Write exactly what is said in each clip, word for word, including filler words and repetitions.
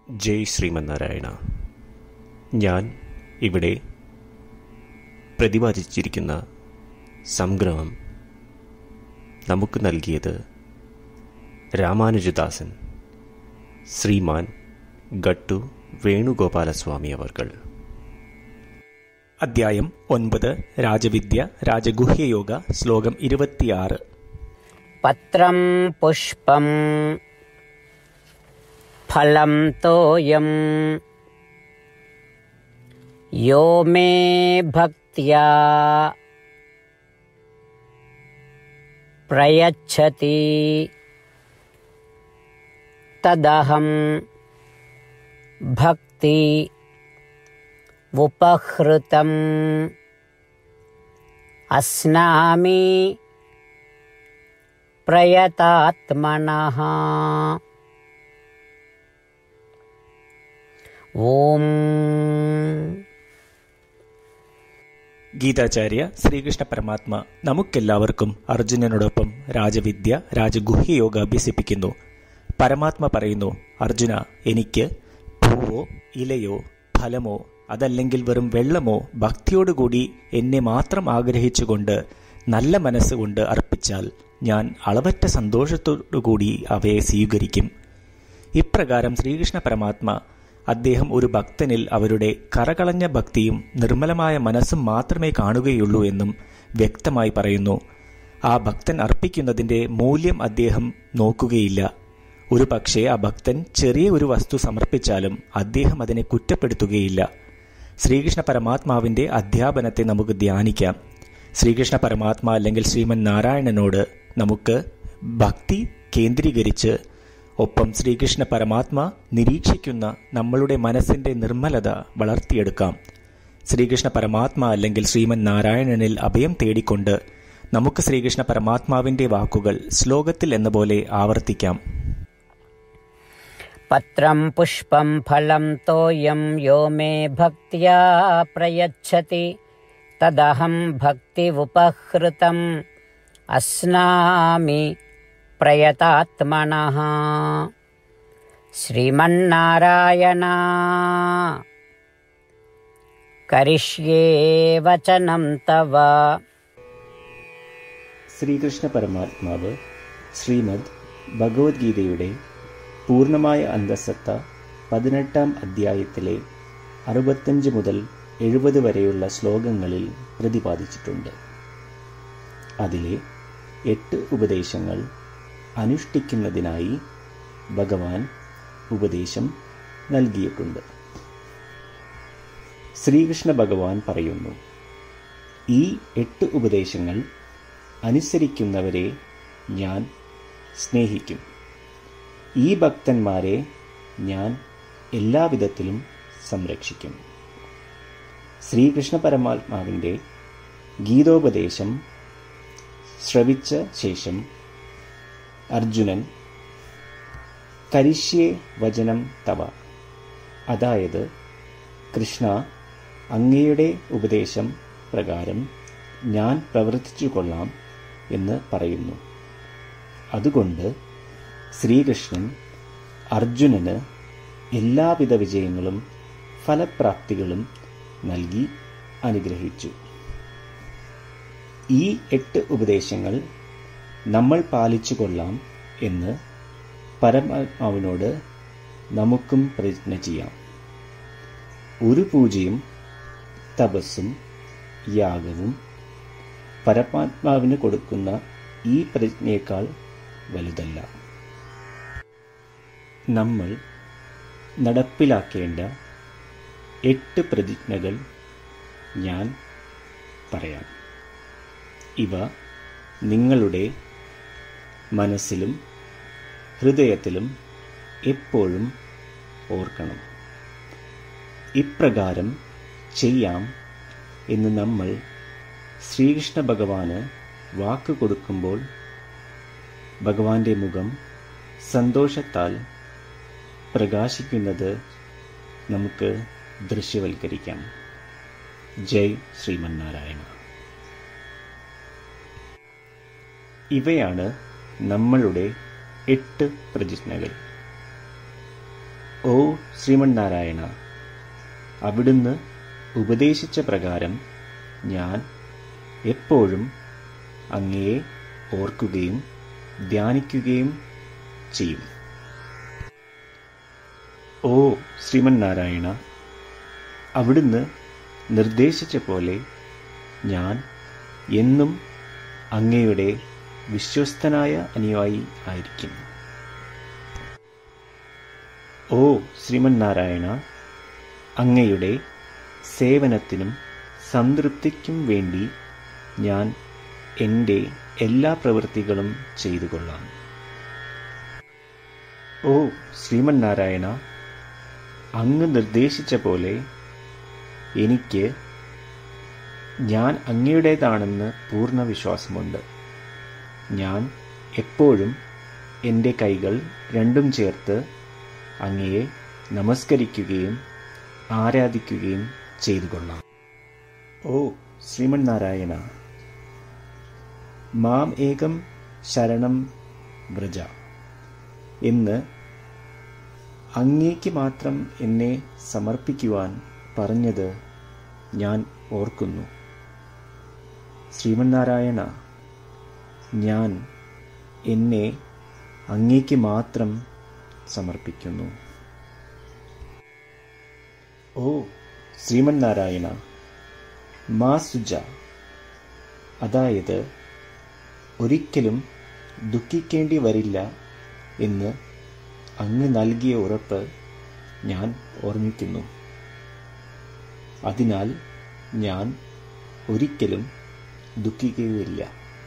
ജയ് ശ്രീമന്നാരായണ. ഞാൻ ഇവിടെ പ്രതിപാദിച്ചിരിക്കുന്ന സംഗ്രഹം നമുക്ക് നൽകിയത് രാമാനുജദാസൻ ശ്രീമാൻ ഗട്ടു വേണുഗോപാലസ്വാമി അവർകൾ. അധ്യായം ഒൻപത്. രാജവിദ്യ രാജഗുഹ്യയോഗ. ശ്ലോകം ഇരുപത്തിയാറ്. പത്രം പുഷ്പം ഫലം തോയം യോ മേ ഭക്ത്യാ പ്രയച്ഛതി തദഹം ഭക്തി ഉപഹൃതം അസ്നാമി പ്രയതാത്മനഃ. ഓം. ഗീതാചാര്യ ശ്രീകൃഷ്ണ പരമാത്മ നമുക്കെല്ലാവർക്കും അർജുനനോടൊപ്പം രാജവിദ്യ രാജഗുഹ്യയോഗ അഭ്യസിപ്പിക്കുന്നു. പരമാത്മ പറയുന്നു, അർജുന, എനിക്ക് പൂവോ ഇലയോ ഫലമോ അതല്ലെങ്കിൽ വെറും വെള്ളമോ ഭക്തിയോടുകൂടി എന്നെ മാത്രം ആഗ്രഹിച്ചുകൊണ്ട് നല്ല മനസ്സുകൊണ്ട് അർപ്പിച്ചാൽ ഞാൻ അളവറ്റ സന്തോഷത്തോടുകൂടി അവയെ സ്വീകരിക്കും. ഇപ്രകാരം ശ്രീകൃഷ്ണ പരമാത്മ അദ്ദേഹം ഒരു ഭക്തനിൽ അവരുടെ കറകളഞ്ഞ ഭക്തിയും നിർമ്മലമായ മനസ്സും മാത്രമേ കാണുകയുള്ളൂ എന്നും വ്യക്തമായി പറയുന്നു. ആ ഭക്തൻ അർപ്പിക്കുന്നതിൻ്റെ മൂല്യം അദ്ദേഹം നോക്കുകയില്ല. ഒരു പക്ഷേ ആ ഭക്തൻ ചെറിയ ഒരു വസ്തു സമർപ്പിച്ചാലും അദ്ദേഹം അതിനെ കുറ്റപ്പെടുത്തുകയില്ല. ശ്രീകൃഷ്ണ പരമാത്മാവിൻ്റെ അധ്യാപനത്തെ നമുക്ക് ധ്യാനിക്കാം. ശ്രീകൃഷ്ണ പരമാത്മ അല്ലെങ്കിൽ ശ്രീമൻ നാരായണനോട് നമുക്ക് ഭക്തി കേന്ദ്രീകരിച്ച് ഒപ്പം ശ്രീകൃഷ്ണ പരമാത്മ നിരീക്ഷിക്കുന്ന നമ്മളുടെ മനസ്സിൻ്റെ നിർമ്മലത വളർത്തിയെടുക്കാം. ശ്രീകൃഷ്ണ പരമാത്മ അല്ലെങ്കിൽ ശ്രീമൻ നാരായണനിൽ അഭയം തേടിക്കൊണ്ട് നമുക്ക് ശ്രീകൃഷ്ണ പരമാത്മാവിൻ്റെ വാക്കുകൾ ശ്ലോകത്തിൽ എന്ന പോലെ ആവർത്തിക്കാം. പത്രം പുഷ്പം ഫലം തോയം യോ മേ ഭക്ത്യാ പ്രയച്ഛതി തദഹം ഭക്തി ഉപഹൃതം അസ്നാമി പ്രയതാത്മനഃ. ശ്രീമന്നാരായണ കരിഷ്യേ വചനം തവ. ശ്രീകൃഷ്ണ പരമാത്മാവ് ശ്രീമദ് ഭഗവത്ഗീതയുടെ പൂർണ്ണമായ അന്തസത്ത പതിനെട്ടാം അധ്യായത്തിലെ അറുപത്തഞ്ച് മുതൽ എഴുപത് വരെയുള്ള ശ്ലോകങ്ങളിൽ പ്രതിപാദിച്ചിട്ടുണ്ട്. അതിലെ എട്ട് ഉപദേശങ്ങൾ അനുഷ്ഠിക്കുന്നതിനായി ഭഗവാൻ ഉപദേശം നൽകിയിട്ടുണ്ട്. ശ്രീകൃഷ്ണ ഭഗവാൻ പറയുന്നു, ഈ എട്ട് ഉപദേശങ്ങൾ അനുസരിക്കുന്നവരെ ഞാൻ സ്നേഹിക്കും. ഈ ഭക്തന്മാരെ ഞാൻ എല്ലാവിധത്തിലും സംരക്ഷിക്കും. ശ്രീകൃഷ്ണ പരമാത്മാവിൻ്റെ ഗീതോപദേശം ശ്രവിച്ച ശേഷം അർജുനൻ കരിഷ്യേ വചനം തവ, അതായത് കൃഷ്ണ, അങ്ങയുടെ ഉപദേശം പ്രകാരം ഞാൻ പ്രവർത്തിച്ചു കൊള്ളാം എന്ന് പറയുന്നു. അതുകൊണ്ട് ശ്രീകൃഷ്ണൻ അർജുനന് എല്ലാവിധ വിജയങ്ങളും ഫലപ്രാപ്തികളും നൽകി അനുഗ്രഹിച്ചു. ഈ എട്ട് ഉപദേശങ്ങൾ നമ്മൾ പാലിച്ചു കൊള്ളാം എന്ന് പരമാത്മാവിനോട് നമുക്കും പ്രതിജ്ഞ ചെയ്യാം. ഒരു പൂജയും തപസ്സും യാഗവും പരമാത്മാവിന് കൊടുക്കുന്ന ഈ പ്രതിജ്ഞയേക്കാൾ വലുതല്ല. നമ്മൾ നടപ്പിലാക്കേണ്ട എട്ട് പ്രതിജ്ഞകൾ ഞാൻ പറയാം. ഇവ നിങ്ങളുടെ മനസ്സിലും ഹൃദയത്തിലും എപ്പോഴും ഓർക്കണം. ഇപ്രകാരം ചെയ്യാം എന്ന് നമ്മൾ ശ്രീകൃഷ്ണ ഭഗവാന് വാക്ക് കൊടുക്കുമ്പോൾ ഭഗവാന്റെ മുഖം സന്തോഷത്താൽ പ്രകാശിക്കുന്നത് നമുക്ക് ദൃശ്യവൽക്കരിക്കാം. ജയ് ശ്രീമന്നാരായണ. ഇവയാണ് നമ്മളുടെ എട്ട് പ്രതിജ്ഞകൾ. ഓ ശ്രീമന്നാരായണ, അവിടുന്ന് ഉപദേശിച്ച പ്രകാരം ഞാൻ എപ്പോഴും അങ്ങയെ ഓർക്കുകയും ധ്യാനിക്കുകയും ചെയ്യും. ഓ ശ്രീമന്നാരായണ, അവിടുന്ന് നിർദ്ദേശിച്ച പോലെ ഞാൻ എന്നും അങ്ങയുടെ വിശ്വസ്തനായ അനുയായി ആയിരിക്കും. ഓ ശ്രീമന്നാരായണ, അങ്ങയുടെ സേവനത്തിനും സംതൃപ്തിക്കും വേണ്ടി ഞാൻ എൻ്റെ എല്ലാ പ്രവൃത്തികളും ചെയ്തു കൊള്ളാം. ഓ ശ്രീമന്നാരായണ, അങ്ങ് നിർദ്ദേശിച്ച പോലെ എനിക്ക് ഞാൻ അങ്ങയുടേതാണെന്ന് പൂർണ്ണ വിശ്വാസമുണ്ട്. ഞാൻ എപ്പോഴും എൻ്റെ കൈകൾ രണ്ടും ചേർത്ത് അങ്ങയെ നമസ്കരിക്കുകയും ആരാധിക്കുകയും ചെയ്തു കൊള്ളാം. ഓ ശ്രീമന്നാരായണ, മാം ഏകം ശരണം വ്രജ എന്ന് അങ്ങേക്ക് മാത്രം എന്നെ സമർപ്പിക്കുവാൻ പറഞ്ഞത് ഞാൻ ഓർക്കുന്നു. ശ്രീമന്നാരായണ, ഞാൻ എന്നെ അങ്ങേക്ക് മാത്രം സമർപ്പിക്കുന്നു. ഓ ശ്രീമന്നാരായണ, മാ സുജ, അതായത് ഒരിക്കലും ദുഃഖിക്കേണ്ടി വരില്ല എന്ന് അങ്ങ് നൽകിയ ഉറപ്പ് ഞാൻ ഓർമ്മിക്കുന്നു. അതിനാൽ ഞാൻ ഒരിക്കലും ദുഃഖിക്കുകയില്ല.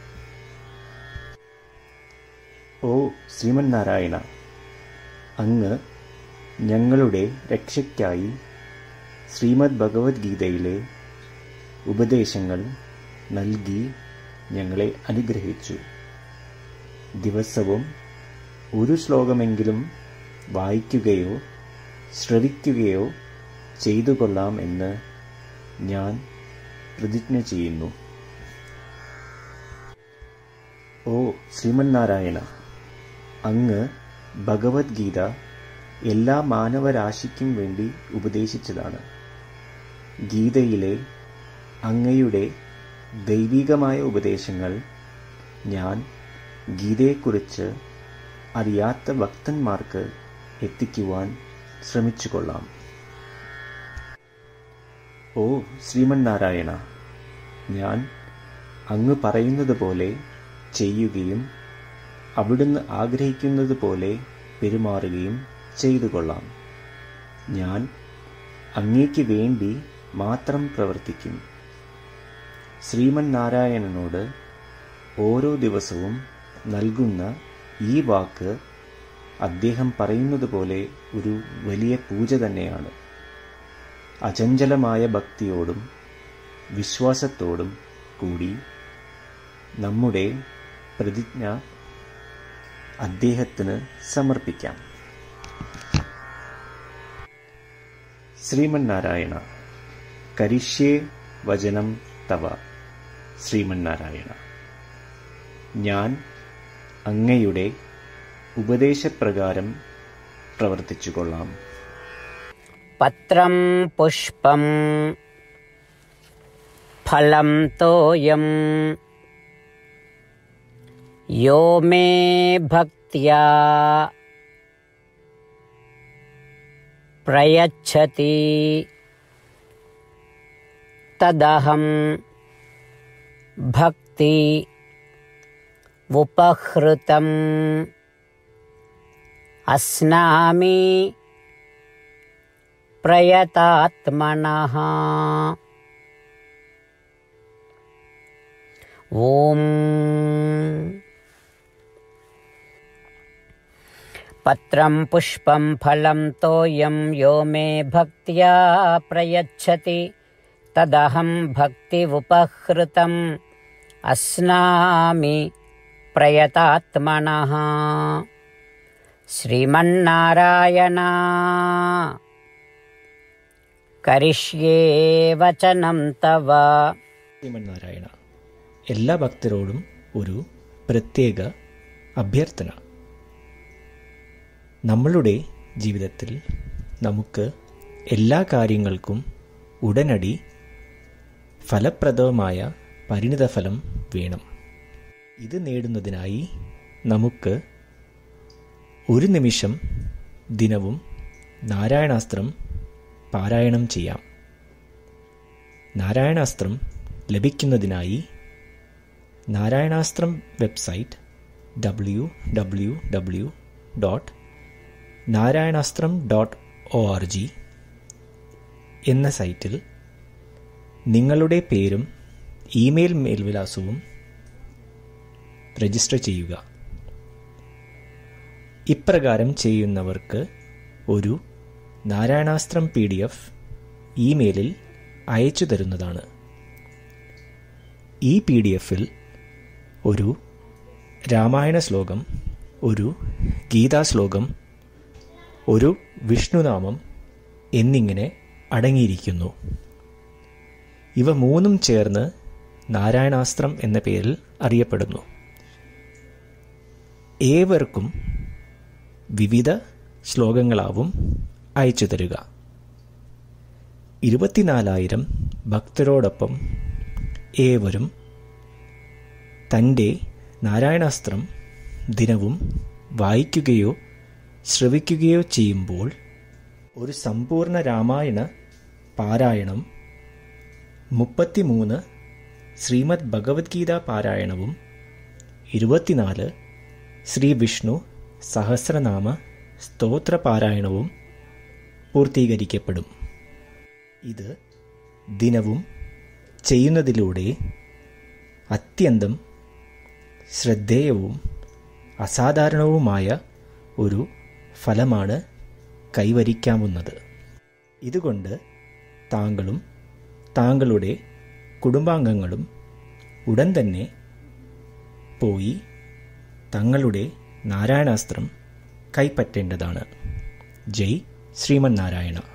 ഓ ശ്രീമന്നാരായണ, അങ്ങ് ഞങ്ങളുടെ രക്ഷയ്ക്കായി ശ്രീമദ് ഭഗവത്ഗീതയിലെ ഉപദേശങ്ങൾ നൽകി ഞങ്ങളെ അനുഗ്രഹിച്ചു. ദിവസവും ഒരു ശ്ലോകമെങ്കിലും വായിക്കുകയോ ശ്രവിക്കുകയോ ചെയ്തു കൊള്ളാം എന്ന് ഞാൻ പ്രതിജ്ഞ ചെയ്യുന്നു. ഓ ശ്രീമന്നാരായണ, അങ്ങ് ഭഗവത്ഗീത എല്ലാ മാനവരാശിക്കും വേണ്ടി ഉപദേശിച്ചതാണ്. ഗീതയിലെ അങ്ങയുടെ ദൈവികമായ ഉപദേശങ്ങൾ ഞാൻ ഗീതയെക്കുറിച്ച് അറിയാത്ത ഭക്തന്മാർക്ക് എത്തിക്കുവാൻ ശ്രമിച്ചുകൊള്ളാം. ഓ ശ്രീമന്നാരായണ, ഞാൻ അങ്ങ് പറയുന്നത് പോലെ ചെയ്യുകയും അവിടുന്ന് ആഗ്രഹിക്കുന്നത് പോലെ പെരുമാറുകയും ചെയ്തു കൊള്ളാം. ഞാൻ അങ്ങേക്ക് വേണ്ടി മാത്രം പ്രവർത്തിക്കും. ശ്രീമന്നാരായണനോട് ഓരോ ദിവസവും നൽകുന്ന ഈ വാക്ക് അദ്ദേഹം പറയുന്നത് പോലെ ഒരു വലിയ പൂജ തന്നെയാണ്. അചഞ്ചലമായ ഭക്തിയോടും വിശ്വാസത്തോടും കൂടി നമ്മുടെ പ്രതിജ്ഞ അദ്ദേഹത്തിന് സമർപ്പിക്കാം. ശ്രീമന്നാരായണ, കരിഷ്യേ വചനം തവ. ശ്രീമന്നാരായണ, ഞാൻ അങ്ങയുടെ ഉപദേശപ്രകാരം പ്രവർത്തിച്ചുകൊള്ളാം. പത്രം പുഷ്പം ഫലം തോയം യോ മേ ഭക്ത്യാ പ്രയച്ഛതി തദഹം ഭക്തി ഉപഹൃതം അസ്നാമി പ്രയതാത്മനഃ. ഓം പത്രം പുഷ്പം ഫലം തോയം യോ മേ ഭക്ത്യാ പ്രയച്ഛതി തദഹം ഭക്തി ഉപഹൃതം അസ്നാമി പ്രയതാത്മനഃ. ശ്രീമന്നാരായണ, കരിഷ്യേ വചനം തവ. ശ്രീമന്നാരായണ, എല്ലാ ഭക്തരോടും ഒരു പ്രത്യേക അഭ്യർത്ഥന. നമ്മളുടെ ജീവിതത്തിൽ നമുക്ക് എല്ലാ കാര്യങ്ങൾക്കും ഉടനടി ഫലപ്രദമായ പരിണിതഫലം വേണം. ഇത് നേടുന്നതിനായി നമുക്ക് ഒരു നിമിഷം ദിനവും നാരായണാസ്ത്രം പാരായണം ചെയ്യാം. നാരായണാസ്ത്രം ലഭിക്കുന്നതിനായി Narayanastram website W W W dot Narayanastram dot O R G എന്ന സൈറ്റിൽ നിങ്ങളുടെ പേരും ഇമെയിൽ മേൽവിലാസവും രജിസ്റ്റർ ചെയ്യുക. ഇപ്രകാരം ചെയ്യുന്നവർക്ക് ഒരു നാരായണാസ്ത്രം പി ഡി എഫ് ഇമെയിലിൽ അയച്ചു തരുന്നതാണ്. ഈ പി ഡി എഫിൽ ഒരു രാമായണ ശ്ലോകം, ഒരു ഗീതാശ്ലോകം, ഒരു വിഷ്ണുനാമം എന്നിങ്ങനെ അടങ്ങിയിരിക്കുന്നു. ഇവ മൂന്നും ചേർന്ന് നാരായണാസ്ത്രം എന്ന പേരിൽ അറിയപ്പെടുന്നു. ഏവർക്കും വിവിധ ശ്ലോകങ്ങളാവും അയച്ചു തരിക. ഇരുപത്തിനാലായിരം ഭക്തരോടൊപ്പം ഏവരും തൻ്റെ നാരായണാസ്ത്രം ദിനവും വായിക്കുകയോ ശ്രവിക്കുകയോ ചെയ്യുമ്പോൾ ഒരു സമ്പൂർണ്ണ രാമായണ പാരായണം, മുപ്പത്തിമൂന്ന് ശ്രീമദ് ഭഗവത്ഗീത പാരായണവും ഇരുപത്തിനാല് ശ്രീ വിഷ്ണു സഹസ്രനാമ സ്തോത്ര പാരായണവും പൂർത്തീകരിക്കപ്പെടും. ഇത് ദിനവും ചെയ്യുന്നതിലൂടെ അത്യന്തം ശ്രദ്ധേയവും അസാധാരണവുമായ ഒരു ഫലമാണ് കൈവരിക്കാവുന്നത്. ഇതുകൊണ്ട് താങ്കളും താങ്കളുടെ കുടുംബാംഗങ്ങളും ഉടൻ തന്നെ പോയി തങ്ങളുടെ നാരായണാസ്ത്രം കൈപ്പറ്റേണ്ടതാണ്. ജയ് ശ്രീമന്നാരായണ.